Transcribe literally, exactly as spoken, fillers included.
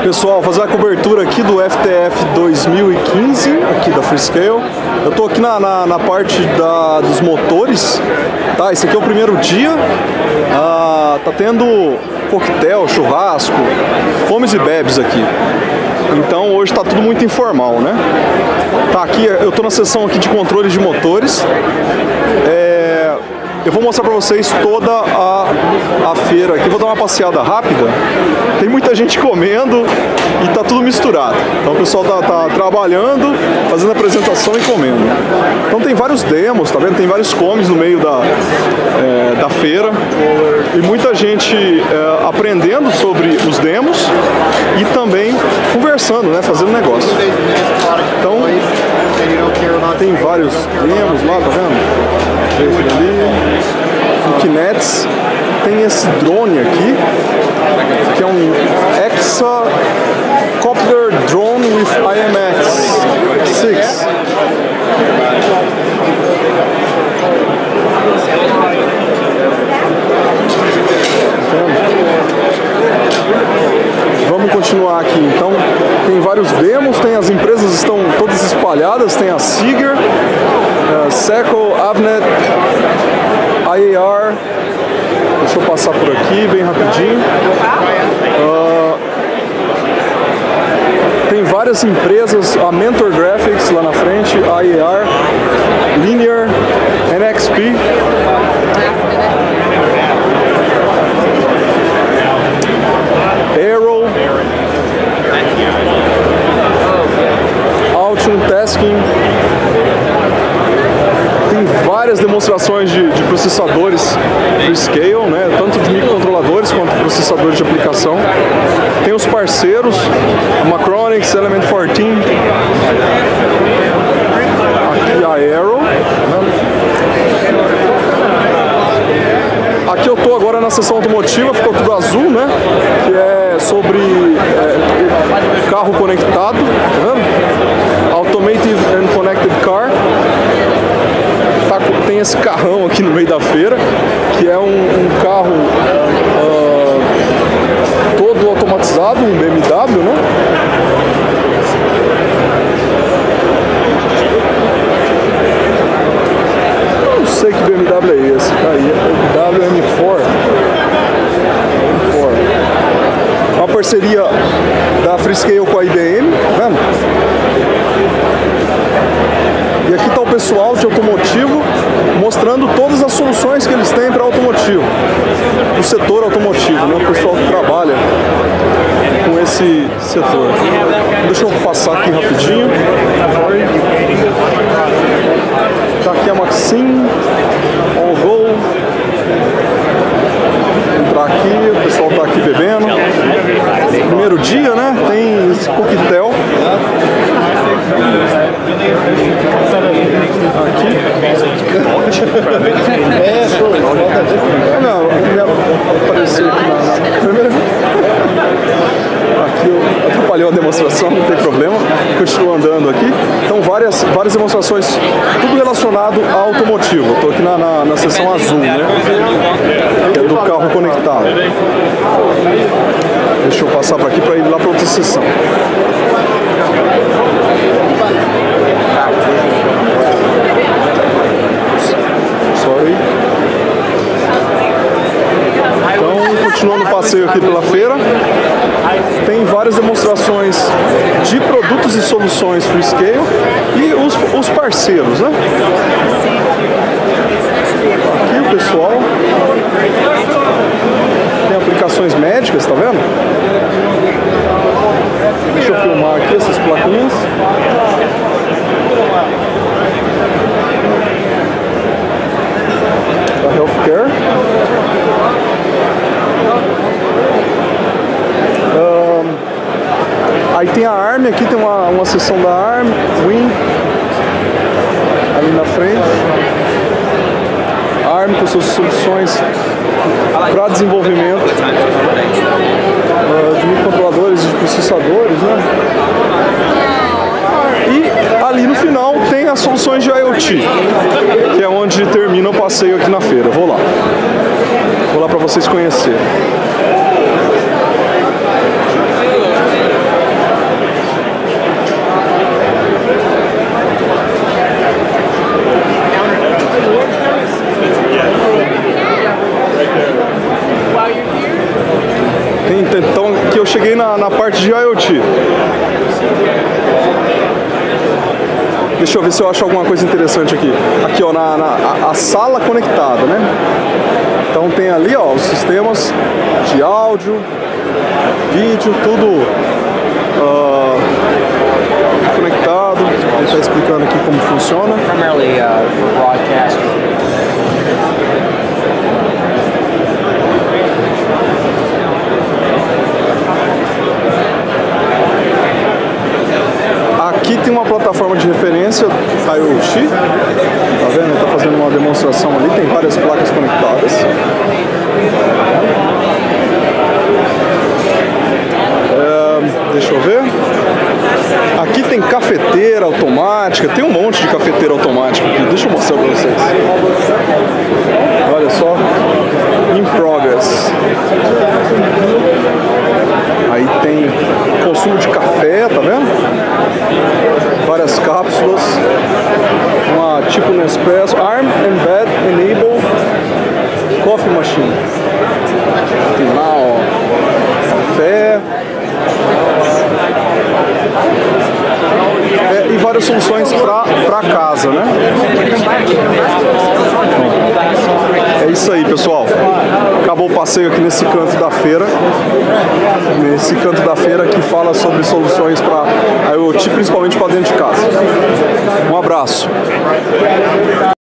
Pessoal, fazer a cobertura aqui do F T F dois mil e quinze, aqui da Freescale. Eu tô aqui na, na, na parte da, dos motores, tá? Esse aqui é o primeiro dia. Ah, tá tendo coquetel, churrasco, comes e bebes aqui. Então hoje tá tudo muito informal, né? Tá aqui, eu tô na seção aqui de controle de motores. É... Eu vou mostrar para vocês toda a, a feira aqui. Vou dar uma passeada rápida. Tem muita gente comendo e tá tudo misturado. Então o pessoal tá, tá trabalhando, fazendo apresentação e comendo. Então tem vários demos, tá vendo? Tem vários comes no meio da, é, da feira. E muita gente é, aprendendo sobre os demos e também conversando, né? Fazendo negócio. Então tem vários demos lá, tá vendo? Esse ali, o Kinets, tem esse drone aqui, que é um Hexacopter Drone with I M X seis. Vamos continuar aqui, então tem vários demos, tem as empresas estão todas espalhadas, tem a Seeger, uh, Seco, Avnet, I A R, deixa eu passar por aqui bem rapidinho. Uh, tem várias empresas, a Mentor Graphics lá na frente, I A R, Linear, N X P. Arrow, Altium Tasking. Tem várias demonstrações de, de processadores Freescale, né? Tanto de microcontroladores quanto processadores de aplicação. Tem os parceiros, Macronix, Element quatorze. Aqui a Arrow. Aqui eu tô agora na seção automotiva, ficou tudo azul, né? Que é sobre é, carro conectado, tá vendo? Automotive and Connected Car. Tá, tem esse carrão aqui no meio da feira, que é um, um carro uh, todo automatizado, um B M W, né? Eu não sei que B M W é esse, tá aí, é o W M quatro. Uma parceria da Freescale com a I B M, tá vendo? E aqui está o pessoal de automotivo mostrando todas as soluções que eles têm para automotivo, o setor automotivo, né? O pessoal que trabalha com esse setor. Deixa eu passar aqui rapidinho. Tá aqui a Maxim, Allgo. Entrar aqui, o pessoal tá aqui bebendo. Primeiro dia, né? Tem esse coquetel. Aqui. É, show. Não, apareceu aqui na primeira. Aqui eu atrapalhei a demonstração, não tem problema. Continuo andando aqui. Então várias, várias demonstrações, tudo relacionado ao automotivo. Estou aqui na, na, na seção azul, né? Que é do carro conectado. Deixa eu passar por aqui para ir lá para outra seção. Sorry. Então, continuando o passeio aqui pela feira, tem várias demonstrações de produtos e soluções Freescale e os, os parceiros, né? Aqui o pessoal tem aplicações médicas, tá vendo? Deixa eu filmar aqui essas plaquinhas. Da Healthcare. Um, aí tem a ARM, aqui tem uma, uma seção da ARM, Win, ali na frente. ARM com suas soluções para desenvolvimento uh, de microcontroladores e de processadores, né? E ali no final tem as soluções de IoT, que é onde termina o passeio aqui na feira. Vou lá. Vou lá para vocês conhecerem. na, na parte de IoT. Deixa eu ver se eu acho alguma coisa interessante aqui. Aqui, ó, na, na a, a sala conectada, né? Então tem ali, ó, os sistemas de áudio, vídeo, tudo uh, conectado. Ele está explicando aqui como funciona. Primarily uh, for broadcast. Aqui tem uma plataforma de referência IoT, tá vendo? Ele está fazendo uma demonstração ali, tem várias placas conectadas. É, deixa eu ver. Aqui tem cafeteira automática, tem um monte de cafeteira automática aqui, deixa eu mostrar para vocês. Olha só, in progress. Aí tem consumo de café, tá vendo? Várias cápsulas, uma tipo Nespresso, Arm Embed Enable Coffee Machine. Tem lá, ó, café. É, e várias soluções para casa, né? É isso aí, pessoal. Acabou o passeio aqui nesse canto da feira. Nesse canto da feira que fala sobre soluções para IoT, principalmente para dentro de casa. Um abraço.